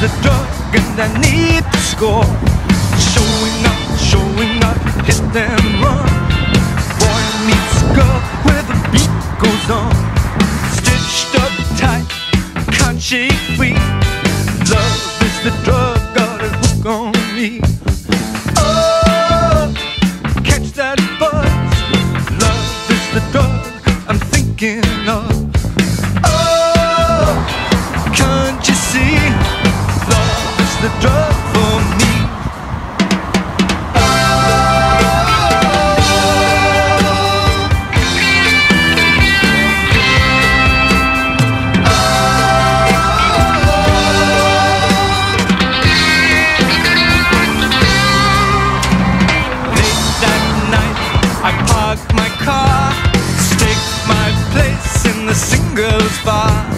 the drug and I need to score. Showing up, hit and run. Boy meets girl where the beat goes on. Stitched up tight, can't shake free. Love is the drug, got a hook on me. Oh, catch that buzz. Love is the drug I'm thinking of. Oh, can't you see? Love is the drug for me. My car, stake my place in the singles bar.